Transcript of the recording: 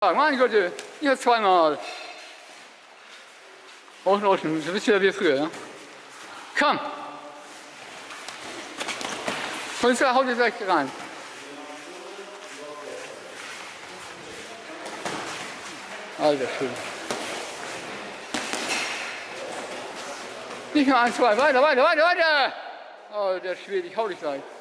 Mein Gott, hier zweimal. Ausrauschen, du bist wieder wie früher, ja? Komm! Polizei, haut jetzt gleich rein. Alter Schön. Nicht nur 1, 2, weiter! Oh, der Schwede, ich hau dich gleich.